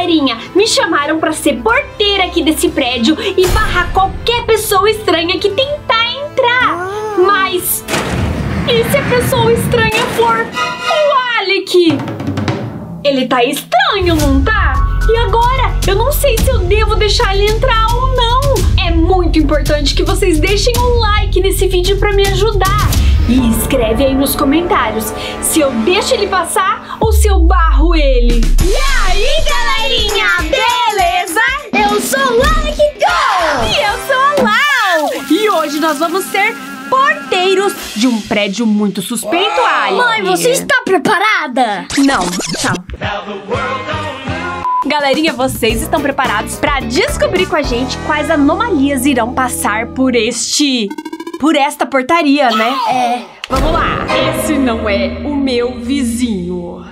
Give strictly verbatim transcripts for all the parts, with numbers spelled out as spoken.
galerinha, me chamaram pra ser porteira aqui desse prédio e barrar qualquer pessoa estranha que tentar entrar. Mas e se a pessoa estranha for o Alec? Ele tá estranho, não tá? E agora? Eu não sei se eu devo deixar ele entrar ou não. É muito importante que vocês deixem um like nesse vídeo pra me ajudar. E escreve aí nos comentários se eu deixo ele passar ou se eu barro ele. E aí, galerinha, beleza? Eu sou o Alec Go! E eu sou a Lau! E hoje nós vamos ser porteiros de um prédio muito suspeito, Alec. Mãe, você está preparada? Não, tchau. Galerinha, vocês estão preparados para descobrir com a gente quais anomalias irão passar por este... por esta portaria, né? É. Vamos lá. Esse não é o meu vizinho.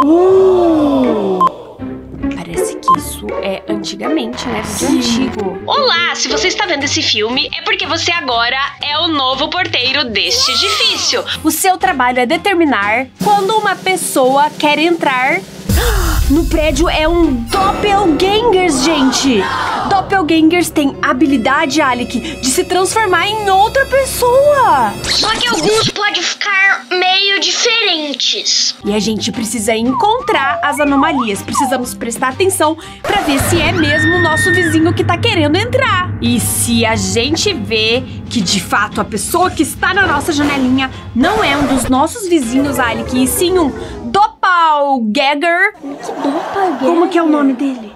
Uh! Parece que isso é antigamente, né? Vídeo antigo. Olá, se você está vendo esse filme, é porque você agora é o novo porteiro deste edifício. O seu trabalho é determinar quando uma pessoa quer entrar no prédio. É um doppelgangers, gente. Doppelgangers têm habilidade, Alec, de se transformar em outra pessoa. Só que alguns podem ficar meio diferentes. E a gente precisa encontrar as anomalias. Precisamos prestar atenção pra ver se é mesmo o nosso vizinho que tá querendo entrar. E se a gente vê que de fato a pessoa que está na nossa janelinha não é um dos nossos vizinhos, Alec, e sim um doppelganger. Como que é o nome dele?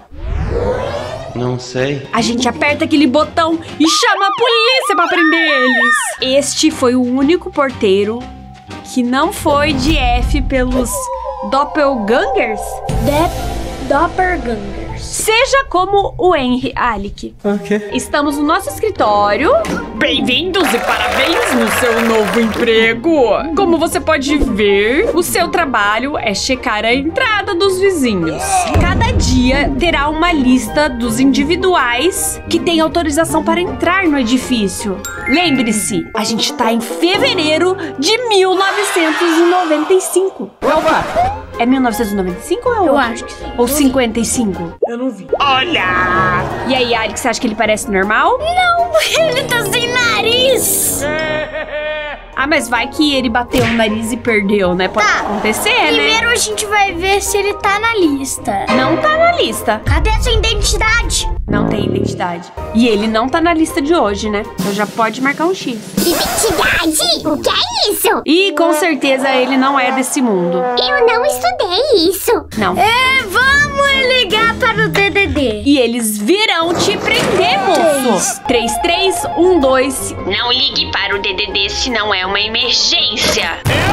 Não sei. A gente aperta aquele botão e chama a polícia pra prender eles. Este foi o único porteiro que não foi de F pelos doppelgangers. De doppelgangers. Seja como o Henry, Alec. Ok. Estamos no nosso escritório. Bem-vindos e parabéns no seu novo emprego. Como você pode ver, o seu trabalho é checar a entrada dos vizinhos. Cada dia terá uma lista dos individuais que têm autorização para entrar no edifício. Lembre-se, a gente tá em fevereiro de mil novecentos e noventa e cinco. Opa! É mil novecentos e noventa e cinco ou é Eu outro? acho que sim. Ou cinquenta e cinco? Eu não vi. Olha! E aí, Alec, você acha que ele parece normal? Não, ele tá sem nariz. Ah, mas vai que ele bateu o nariz e perdeu, né? Pode Tá. acontecer, né? Primeiro a gente vai ver se ele tá na lista. Não tá na lista. Cadê a sua identidade? Não tem identidade. E ele não tá na lista de hoje, né? Então já pode marcar um X. Identidade? O que é isso? E com certeza ele não é desse mundo. Eu não estudei isso. Não. É, vamos ligar para o D D D. E eles virão te prender, moço. três três um dois. Não ligue para o D D D se não é uma emergência.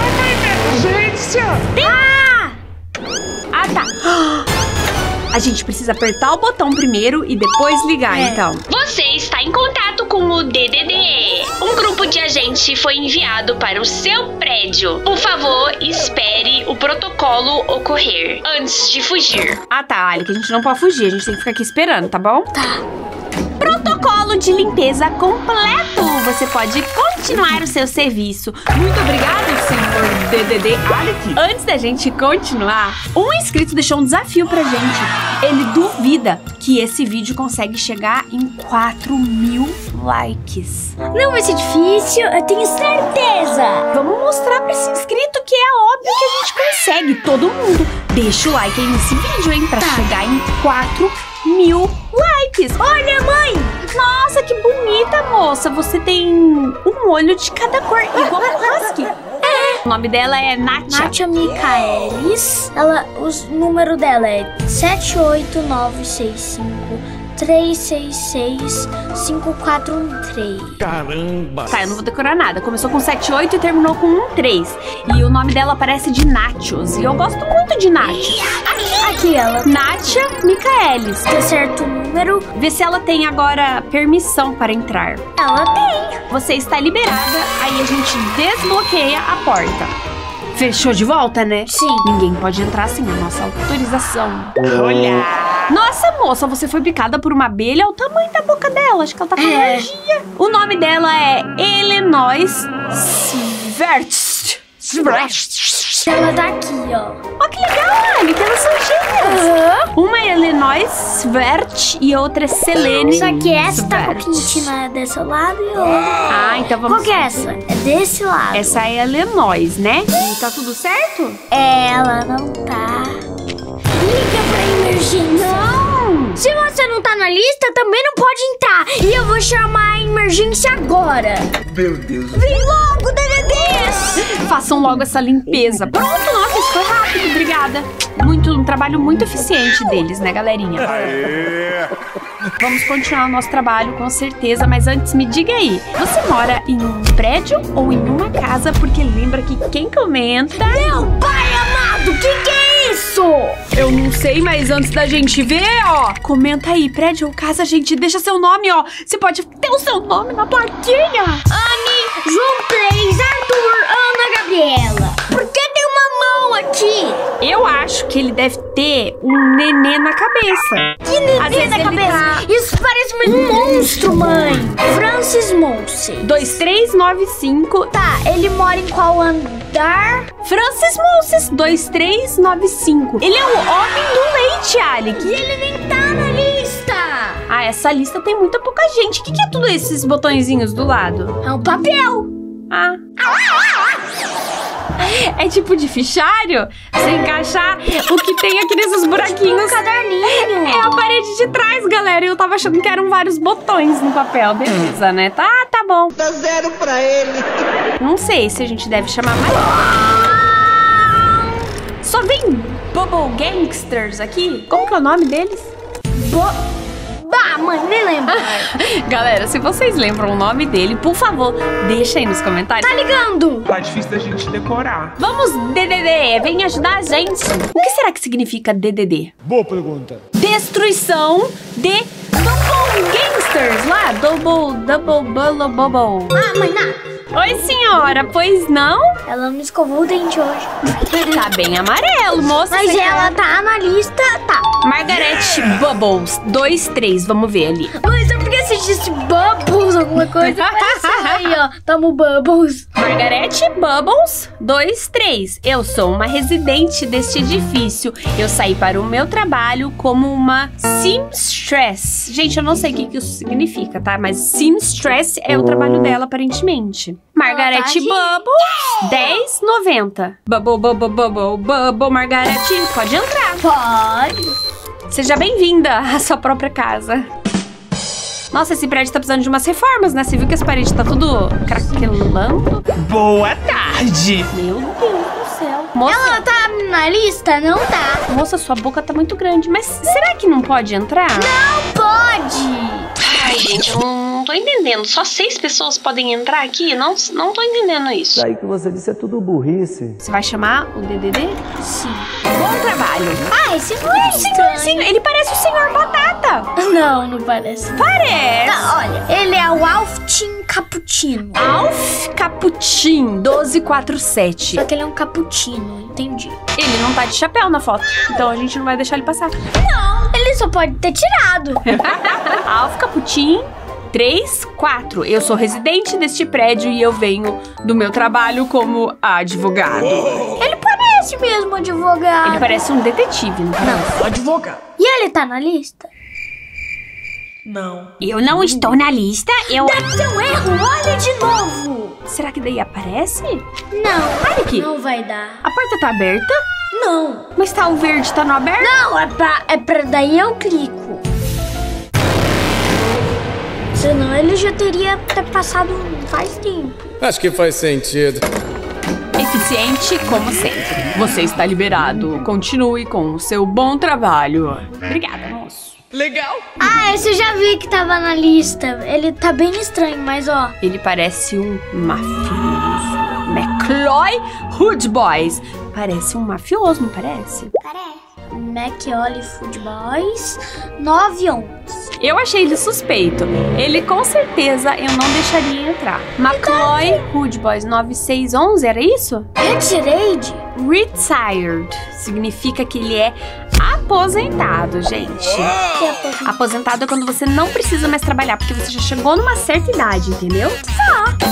Ah! Ah, tá. A gente precisa apertar o botão primeiro e depois ligar, É. então. Você está em contato com o D D D. Um grupo de agentes foi enviado para o seu prédio. Por favor, espere o protocolo ocorrer antes de fugir. Ah, tá, Alec, a gente não pode fugir, a gente tem que ficar aqui esperando, tá bom? Tá. Protocolo de limpeza completo. Você pode continuar o seu serviço. Muito obrigado, senhor D D D. Alec. Antes da gente continuar, um inscrito deixou um desafio pra gente. Ele duvida que esse vídeo consegue chegar em quatro mil likes. Não vai ser difícil, eu tenho certeza. Vamos mostrar pra esse inscrito que é óbvio que a gente consegue. Todo mundo deixa o like aí nesse vídeo, hein? Pra chegar em quatro mil likes. Olha, mãe! Nossa, que bonita, moça. Você tem um olho de cada cor, igual a Husky. É. O nome dela é Natia. Natia Michaelis. Ela, o número dela é sete oito nove seis cinco três seis seis cinco quatro um três. Caramba! Tá, eu não vou decorar nada. Começou com sete oito e terminou com um três. E o nome dela parece de Nachos. E eu gosto muito de Nachos. Aqui ela Natia Michaelis. tem certo número. Vê se ela tem agora permissão para entrar. Ela tem. Você está liberada, aí a gente desbloqueia a porta. Fechou de volta, né? Sim. Ninguém pode entrar sem a nossa autorização. Olha! Nossa, moça, você foi picada por uma abelha. Olha o tamanho da boca dela. Acho que ela tá com É. alergia. O nome dela é Illinois Svertst. Svertst. Ela tá aqui, ó. Ó, que legal, Alec, elas são gêmeas. Aham. Uma é Illinois Eloy Svert e outra é Selene. Só que essa tá com a Svert. quintina desse lado e outra. Ah, então vamos... Qual que é essa? É desse lado. Essa é a Lenois, né? E tá tudo certo? Ela não tá. Liga pra emergência. Não! Se você não tá na lista, também não pode entrar. E eu vou chamar a emergência agora. Meu Deus. Vem logo, D D Ds! Façam logo essa limpeza. Pronto, nossa, isso foi rápido, obrigada. Muito, um trabalho muito eficiente deles, né, galerinha? Vamos continuar o nosso trabalho, com certeza, mas antes me diga aí, você mora em um prédio ou em uma casa? Porque lembra que quem comenta... Meu pai amado, o que, que é isso? Eu não sei, mas antes da gente ver, ó, comenta aí, prédio ou casa, gente, deixa seu nome, ó. Você pode ter o seu nome na plaquinha. Anne, João três, Arthur, Ana, Gabriela. Por que tem uma mão aqui? Eu acho que ele deve ter um nenê na cabeça. Que nenê Às vezes na ele cabeça? tá- Isso parece um monstro, mãe. Francis Monse. dois três nove cinco. Tá, ele mora em qual andar? Francis Moses, dois três nove cinco. Ele é o homem do leite, Alec. E ele nem tá na lista. Ah, essa lista tem muita pouca gente. O que, que é tudo esses botõezinhos do lado? É um papel. Ah. É tipo de fichário? Você encaixar o que tem aqui nesses buraquinhos. Um caderninho. É a parede de trás, galera. Eu tava achando que eram vários botões no papel. Beleza, né? Tá, tá bom. Dá zero pra ele. Não sei se a gente deve chamar mais. Só vem Bubble Gangsters aqui? Como que é o nome deles? Bo... Bah, mãe, nem lembro. Galera, se vocês lembram o nome dele, por favor, deixa aí nos comentários. Tá ligando? Tá difícil da gente decorar. Vamos, D D D, vem ajudar a gente. O que será que significa D D D? Boa pergunta. Destruição de Double Gangsters, lá, Double, Double, Bubble, Bubble. Ah, mãe, não. Oi, senhora, pois não? Ela não escovou o dente hoje. Tá bem amarelo, moça. Mas você ela quer- tá na lista, tá. Margaret Bubbles, dois três, vamos ver ali. Mas é porque você disse Bubbles, alguma coisa parecida. Aí, ó, tamo Bubbles. Margaret Bubbles, dois três. Eu sou uma residente deste edifício. Eu saí para o meu trabalho como uma seamstress. Gente, eu não sei o que que isso significa, tá? Mas seamstress é o trabalho dela, aparentemente. Margaret Ela tá aqui. Bubbles, dez noventa. Bubble, bubble, bubble, bubble, Margaret, pode entrar. Pode. Seja bem-vinda à sua própria casa. Nossa, esse prédio tá precisando de umas reformas, né? Você viu que as paredes tá tudo craquelando? Boa tarde. Meu Deus do céu. Moça, Ela tá na lista? Não tá. moça, sua boca tá muito grande. Mas será que não pode entrar? Não pode. Ai, gente, eu não tô entendendo. Só seis pessoas podem entrar aqui? Não, não tô entendendo isso. Aí que você disse é tudo burrice. Você vai chamar o D D D? Sim. Bom trabalho. Ah, esse foi estranho. Sim, ele parece o senhor Batata. Não, não parece. Parece. Tá, olha, ele é o Alftin Cappuccino. Alf Capuchin, doze quarenta e sete. Só que ele é um cappuccino, entendi. Ele não tá de chapéu na foto, então a gente não vai deixar ele passar. Não, ele só pode ter tirado. Alf Capuchin, três quatro. Eu sou residente deste prédio e eu venho do meu trabalho como advogado. Ele parece mesmo advogado. Ele parece um detetive, não parece? Advogado. E ele tá na lista? Não. Eu não estou na lista, eu... Deve ser um erro, olha de novo. Será que daí aparece? Não, Olha aqui. não vai dar. A porta tá aberta, Não. mas tá o verde, tá no aberto? Não, é pra, é pra daí eu clico. Senão ele já teria até passado faz tempo. Acho que faz sentido. Eficiente, como sempre. Você está liberado. Continue com o seu bom trabalho. Obrigada, moço. Legal. Ah, esse eu já vi que tava na lista. Ele tá bem estranho, mas ó. Ele parece um mafioso. McCloy Hood Boys. Parece um mafioso, não parece? McOlly Food Boys nove onze. Eu achei ele suspeito. Ele com certeza eu não deixaria entrar. McCloy Hood Boys nove seis onze, era isso? Retirade? Retired significa que ele é aposentado, gente. Que é aposentado. Aposentado é quando você não precisa mais trabalhar, porque você já chegou numa certa idade, entendeu? Só.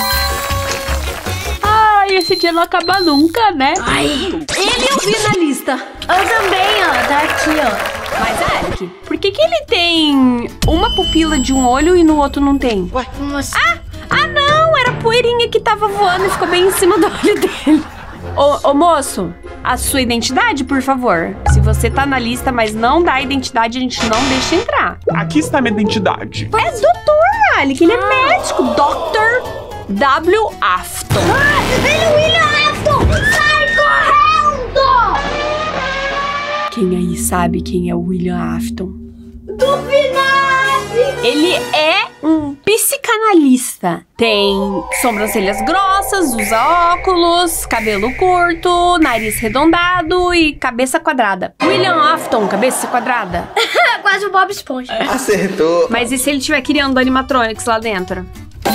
Ai, esse dia não acaba nunca, né? Ai, Ele eu vi na lista. eu também, ó. Tá aqui, ó. Mas, Alec, por que que ele tem uma pupila de um olho e no outro não tem? Ué, como assim? Ah, ah não, era a poeirinha que tava voando e ficou bem em cima do olho dele. Ô, ô, moço, a sua identidade, por favor. Se você tá na lista, mas não dá a identidade, a gente não deixa entrar. Aqui está minha identidade. É doutor, Alec, ele é médico. doutor W. Afton. Ah, ele é William Afton! Sai correndo! Quem aí sabe quem é o William Afton? Do Vinagre! Ele é um psicanalista. Tem sobrancelhas grossas, usa óculos, cabelo curto, nariz arredondado e cabeça quadrada. William Afton, cabeça quadrada. Quase o Bob Esponja. Acertou. Mas e se ele estiver criando animatronics lá dentro?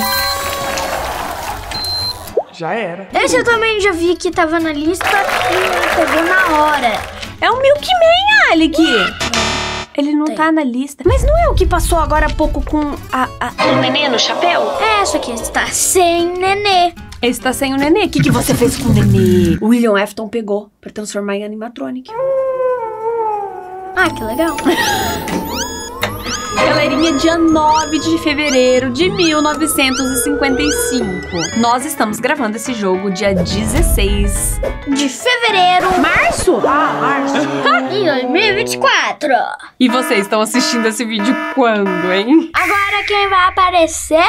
Já era. Esse eu também já vi que tava na lista e pegou na hora. É o Milkman, Alec. Ele não tá na lista. Mas não é o que passou agora há pouco com a... a... Um nenê no chapéu? É, só que está sem nenê. Esse tá sem o nenê. O que, que você fez com o nenê? O William Afton pegou pra transformar em animatronic. Ah, que legal. Galerinha, dia nove de fevereiro de mil novecentos e cinquenta e cinco. Nós estamos gravando esse jogo dia dezesseis De fevereiro março. Ah, março. de dois mil e vinte e quatro. E vocês estão assistindo esse vídeo quando, hein? Agora quem vai aparecer?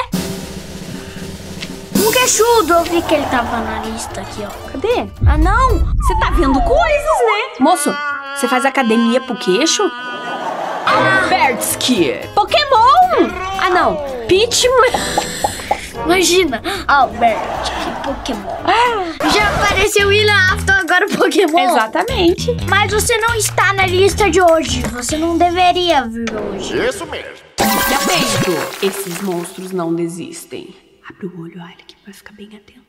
Um queixudo. Eu vi que ele tava na lista aqui, ó. Cadê? Ah, não. Você tá vendo coisas, né? Moço, você faz academia pro queixo? Albertsky. Pokémon. Ah, não. Pitman. Imagina, Albert, que Pokémon. Já apareceu William Afton, agora o Pokémon. Exatamente. Mas você não está na lista de hoje. Você não deveria vir hoje. Isso mesmo. Fique atento. Esses monstros não desistem. Abre o olho, Alec, vai ficar bem atento.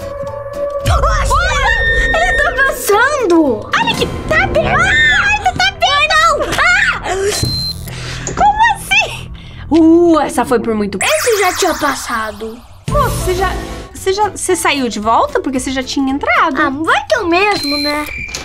Olha, ele tá passando. Alec, tá bem. Ah, ele tá bem, não. Ah! Como assim? Uh, essa foi por muito... Esse já tinha passado. Moço, você já... Você já... Você saiu de volta? Porque você já tinha entrado. Ah, vai ter o mesmo, né?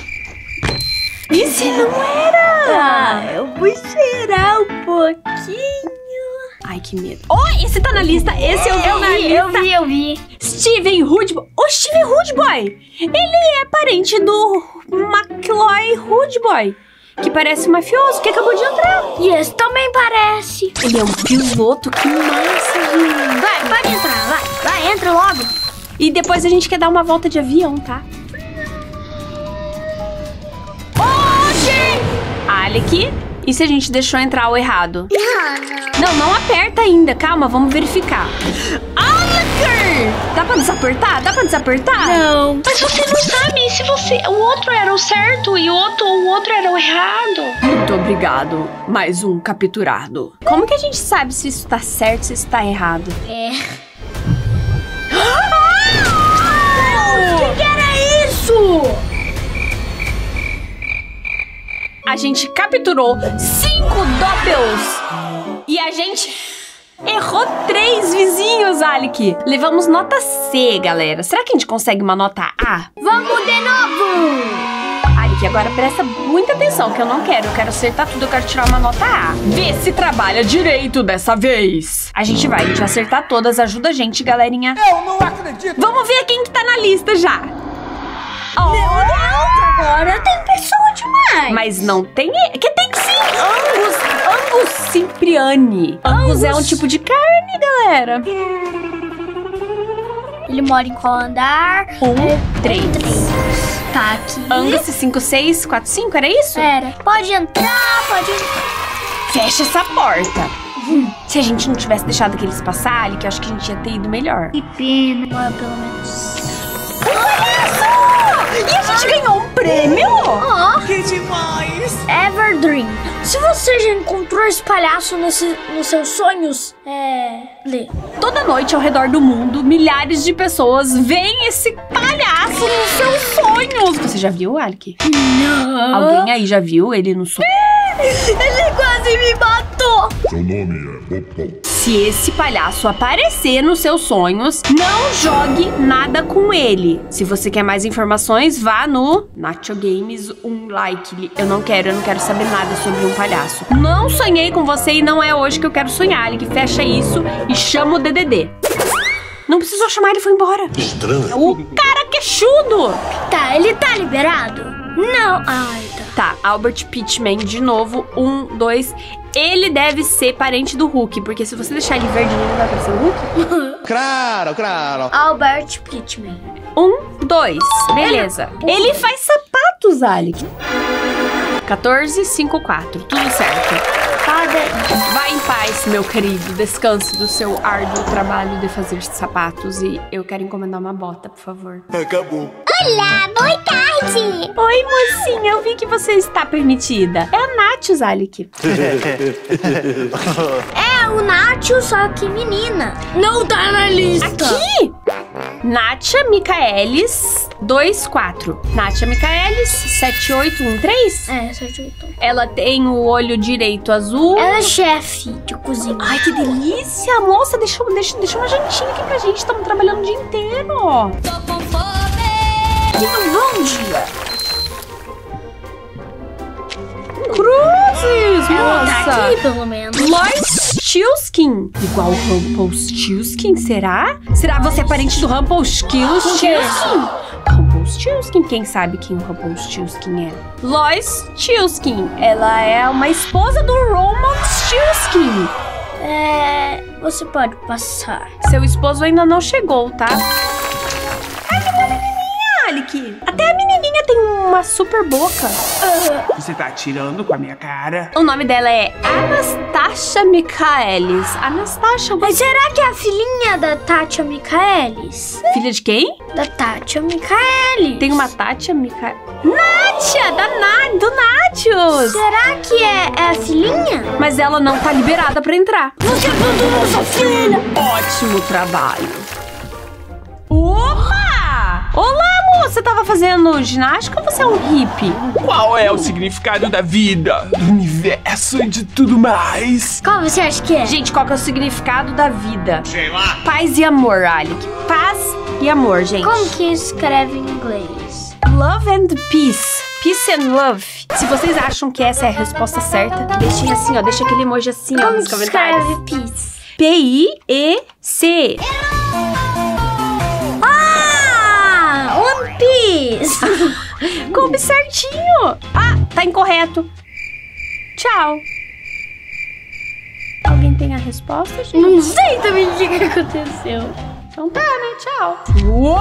E se não era? Ah, eu vou cheirar um pouquinho. Ai, que medo. Oh, esse tá na lista. Esse eu vi Eu na vi, lista. eu vi, eu vi. Steven Rudeboy. Ô, Steven Rudeboy. Ele é parente do McCloy Rudeboy, que parece um mafioso, que acabou de entrar. E esse também parece. Ele é um piloto, que massa, gente. Vai, pode entrar, vai. Vai, entra logo. E depois a gente quer dar uma volta de avião, tá? Oxi! Alec, e se a gente deixou entrar o errado? Não, não aperta ainda. Calma, vamos verificar. Alec! Dá pra desapertar? Dá pra desapertar? Não. Mas você não sabe se você... O outro era o certo e o outro, o outro era o errado. Muito obrigado. Mais um capturado. Como que a gente sabe se isso tá certo, se isso tá errado? É. O que, que era isso? A gente capturou cinco doppels. E a gente errou três vizinhos, Alec. Levamos nota C, galera. Será que a gente consegue uma nota A? Vamos de novo. Alec, agora presta muita atenção, que eu não quero. Eu quero acertar tudo, eu quero tirar uma nota A. Vê se trabalha direito dessa vez. A gente vai, a gente vai acertar todas. Ajuda a gente, galerinha. Eu não acredito. Vamos ver quem que tá na lista já. Oh, Meu Deus, agora tem pessoa demais. mas não tem... Que tem sim! Angus, Angus Cipriani. Angus é um tipo de carne, galera. Ele mora em qual andar? Um, É, três. Tá aqui. Angus cinco seis quatro cinco, era isso? Era. Pode entrar, pode entrar. Fecha essa porta. Hum, se a gente não tivesse deixado que eles passarem, que eu acho que a gente ia ter ido melhor. Que pena. Mas pelo menos... Olha só! E a gente ganhou um prêmio! Ó, Que demais! Everdream. Se você já encontrou esse palhaço nesse, nos seus sonhos, é... lê. Toda noite ao redor do mundo, milhares de pessoas veem esse palhaço nos seus sonhos. Você já viu, Alec? Não. Alguém aí já viu ele no sonho? Ele quase me matou. Seu nome é Popó. Se esse palhaço aparecer nos seus sonhos, não jogue nada com ele. Se você quer mais informações, vá no Nacho Games um like. Eu não quero, eu não quero saber nada sobre um palhaço. Não sonhei com você e não é hoje que eu quero sonhar. Ele que fecha isso e chama o D D D. Não precisou chamar, ele foi embora. Estranho. O cara queixudo. Tá, ele tá liberado? Não. Ai, tá. Tá, Albert Pittman de novo. Um, dois. Ele deve ser parente do Hulk, porque se você deixar ele verde, não vai aparecer o Hulk. Claro, claro. Albert Pittman. Um, dois. Beleza. Ele, ele faz sapatos, Alec. quatorze, cinco, quatro. Tudo certo. Vai em paz, meu querido. Descanse do seu árduo trabalho de fazer sapatos. E eu quero encomendar uma bota, por favor. Acabou. Olá, boa tarde. Oi, mocinha. Eu vi que você está permitida. É a Nathos, Alec. É o Nacho, só que menina. Não tá na lista. Aqui! Natia Michaelis dois quatro. Natia Michaelis sete oito um três? É, sete oito. Ela tem o olho direito azul. Ela é chefe de cozinha. Ai, que delícia! Moça, deixa, deixa, deixa uma jantinha aqui pra gente. Estamos trabalhando o dia inteiro. Tô com fome! Que um bom dia! Cruzes, Ela moça! tá aqui, pelo menos. Lois Chilskin. Igual o Rumpelstiltskin, será? Será você é parente do Rumpelstiltskin? Rumpelstiltskin, quem sabe quem o Rumpelstiltskin é? Lois Chilskin. Ela é uma esposa do Rumpelstiltskin. É... Você pode passar. Seu esposo ainda não chegou, tá? Ai, que menininha, Alec. Até a menininha tem uma super boca. Uh. Você tá tirando com a minha cara? O nome dela é Anastasia Michaelis. Anastasia... Mas será que é a filhinha da Tatia Michaelis? Filha de quem? Da Tatia Michaelis. Tem uma Tatia Michaelis. Nátia, da Na... do Nátios. Será que é, é a filhinha? Mas ela não tá liberada pra entrar. Você abandonou sua filha. Ótimo trabalho. Opa! Olá, moça. Você tava fazendo ginástica ou você é um hippie? Qual é o significado da vida, do universo e de tudo mais? Qual você acha que é? Gente, qual que é o significado da vida? Sei lá. Paz e amor, Alec. Paz e amor, gente. Como que escreve em inglês? Love and peace. Peace and love. Se vocês acham que essa é a resposta certa, deixem assim, ó. Deixa aquele emoji assim, ó, nos comentários. Como escreve peace? P I E C. Ah! One Piece! Coube certinho. Ah, tá incorreto. Tchau. Alguém tem a resposta, gente? Não sei também o que que aconteceu. Então tá, né? Tchau. Uou!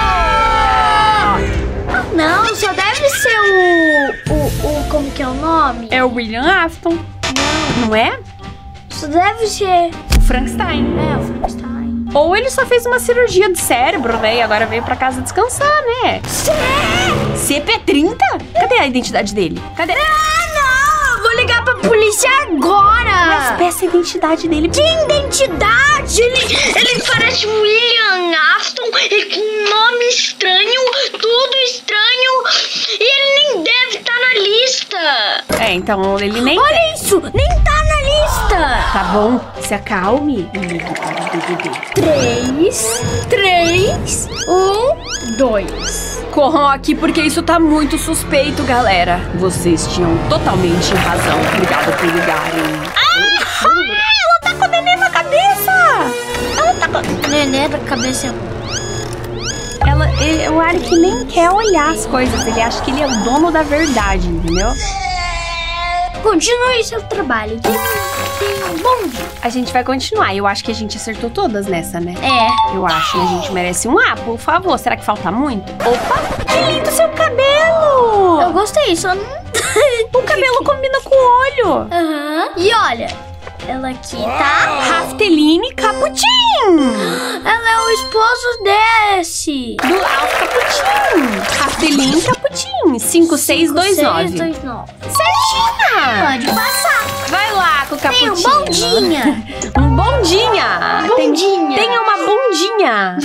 Não, só deve ser o, o, o... Como que é o nome? É o William Afton. Não. Não é? Só deve ser... O Frankenstein. É, o Frankenstein. Ou ele só fez uma cirurgia de cérebro, né? E agora veio pra casa descansar, né? C P trinta? Cadê a identidade dele? Cadê? Ah, não! Vou ligar pra polícia agora! Mas peça a identidade dele. Que identidade? Ele, Ele parece William Afton, ele com um nome estranho, tudo estranho, e ele nem deve estar na lista. É, então ele nem... Olha isso! Nem tá na lista! Tá bom, se acalme e ligue para o D D D. Três, três, um, dois. Corram aqui porque isso tá muito suspeito, galera. Vocês tinham totalmente razão. Obrigada por ligarem. Ah! Ela tá com o neném na cabeça! Ela tá com... Nenê da cabeça. Ela, ele, o Alec nem quer olhar as coisas. Ele acha que ele é o dono da verdade, entendeu? Continue seu trabalho. Tenha um bom dia. A gente vai continuar. Eu acho que a gente acertou todas nessa, né? É. Eu acho, né? A gente merece um A, por favor. Será que falta muito? Opa! Que lindo seu cabelo! Eu gostei, só não... O cabelo combina com o olho. Aham. E olha, ela aqui tá... Rafteline Caputin. Ela é o esposo desse. Do Alf Caputin. Rafteline Caputin. cinco seis dois nove. cinco seis dois nove. Certinha. Pode passar. Vai lá com o Caputinho. Tem um bondinha. Um bondinha. Bondinha. Tem, tem uma bondinha.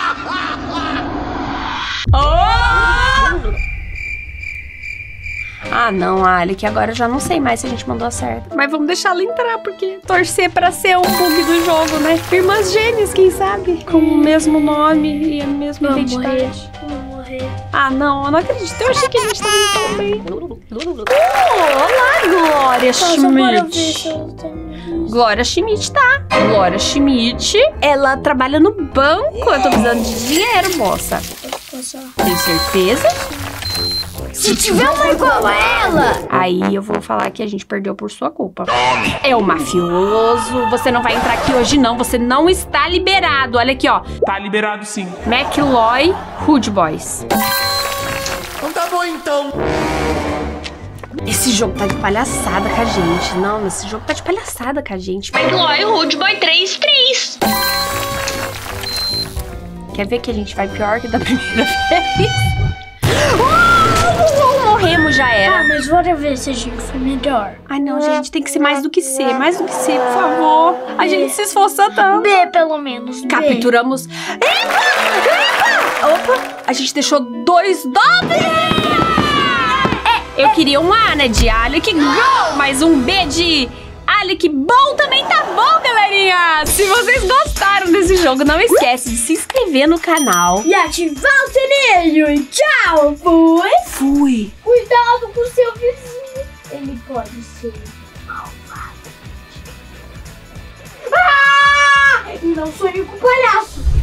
Oh! Ah, não, Alec, agora eu já não sei mais se a gente mandou a certa. Mas vamos deixar ela entrar, porque torcer pra ser um bug do jogo, né? Irmãs gêmeas, quem sabe? Com o mesmo nome e a mesma Vou identidade. morrer. Vou morrer. Ah, não, eu não acredito. Eu achei que a gente tava indo tão bem. Oh, olá, Glória Só só bora ver Schmidt. se eu tenho... Glória Schmidt, tá? Glória Schmidt, ela trabalha no banco. Eu tô precisando de dinheiro, moça. Tem certeza? Se tiver uma igual a ela! Aí eu vou falar que a gente perdeu por sua culpa. É o mafioso. Você não vai entrar aqui hoje, não. Você não está liberado. Olha aqui, ó. Tá liberado sim. McLoy Hood Boys. Então tá bom, então. Esse jogo tá de palhaçada com a gente. Não, esse jogo tá de palhaçada com a gente. McLoy Hood Boy três três. Quer ver que a gente vai pior que da primeira vez? Oh, morremos, já Ah, era. mas bora ver se a gente foi melhor. Ai, não, gente, tem que ser mais do que C. Mais do que C, por favor. A gente se esforçou tanto. B, pelo menos. B. Capturamos. Epa! Epa! Opa! A gente deixou dois dobres! É, eu queria um A, né, de Alec Go, mas um B de Alec Bom também tá bom, galerinha! Se vocês gostaram desse jogo, não esquece de se inscrever no canal. E ativar o sininho. E tchau, fui. Fui! Cuidado com o seu vizinho. Ele pode ser malvado. Ah! E não sonhe com palhaço.